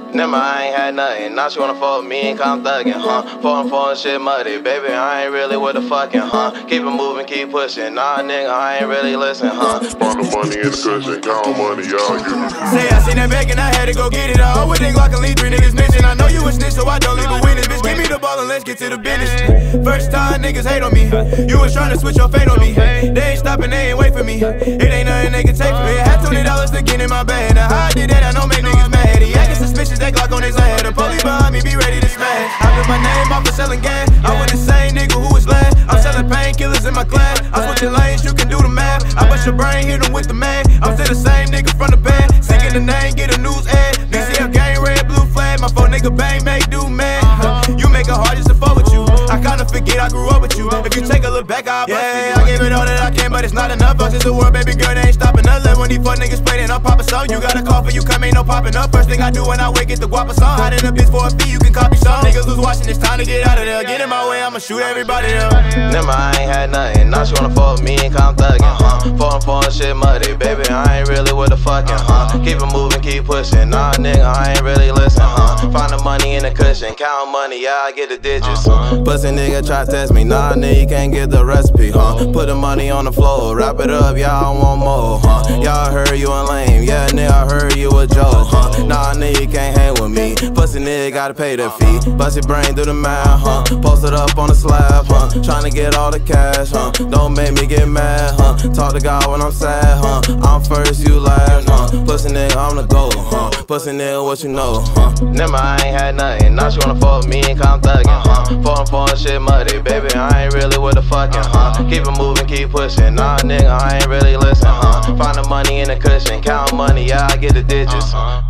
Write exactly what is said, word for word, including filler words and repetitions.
Never, I ain't had nothing. Now she wanna fuck with me and come thuggin', huh? Pouring, pouring shit muddy, baby, I ain't really with the fucking, huh? Keep it moving, keep pushing. Nah, nigga, I ain't really listen, huh? Find the money in the cushion, count money, y'all. Say I seen that back and I had to go get it. I always think like a lead, three niggas missing. I know you a snitch, so I don't leave a witness. Bitch, give me the ball and let's get to the business. First time niggas hate on me. You was trying to switch your fate on me. They ain't stopping, they ain't wait for me. It ain't nothing they can take from me. I had twenty dollars to get in my bag. Now how I did that, I don't make niggas mad. He acting suspicious, that Glock on his head. The police behind me, be ready to smash. I put my name off for selling gas. I was the same nigga who was last. I'm selling painkillers in my class. I'm switching lanes, you can do the math. I bust your brain, hit him with the man. I'm still the same nigga from the band. Singing the name, get a news ad. D C F gang, red, blue flag. My phone nigga bang, make do man. You make it hard just to fuck with you. I kinda forget I grew up with you. If you take a look back, I'll bust yeah, you. I gave it all that I can, but it's not enough. Fuck is the world, baby girl, they ain't stopping us. Let when these fuck niggas play, then I'm popping song. You got a call for you, come ain't no popping up. First thing I do when I wake is the guapa song. Hide in a bitch for a fee, you can copy some. Niggas who's watching, it's time to get out of there. Get in my way, I'ma shoot everybody there. Never, I ain't had nothing. Now she wanna fuck with me and come thuggin', huh? Pouring, pouring shit muddy, baby, I ain't really with the fucking, huh? Keep it moving, keep pushing. Nah, nigga, I ain't really listen, huh? Find the money in the cushion, count money, yeah, I get the digits. Pussy nigga try to test me, nah, nigga, you can't get the recipe, huh? Put the money on the floor, wrap it up, y'all want more, huh? Y'all heard you a lame, yeah, nigga, I heard you a joke, huh? Nah, nigga, you can't hang with me. Pussy nigga gotta pay the fee. Bust your brain through the math, huh? Post it up on the slab, huh? Tryna get all the cash, huh? Don't make me get mad, huh? Talk to God when I'm sad, huh? I'm first, you last, huh? Pussy nigga, I'm the GOAT, huh? Pussy nigga, what you know, huh? Never, I ain't had nothing. Now she wanna fuck with me and come thuggin', huh? Pouring, pouring shit muddy, baby, I ain't really with the fucking, huh? Keep it moving, keep pushing. Nah, nigga, I ain't really listen, huh? Find the money in the cushion, count money, yeah, I get the digits.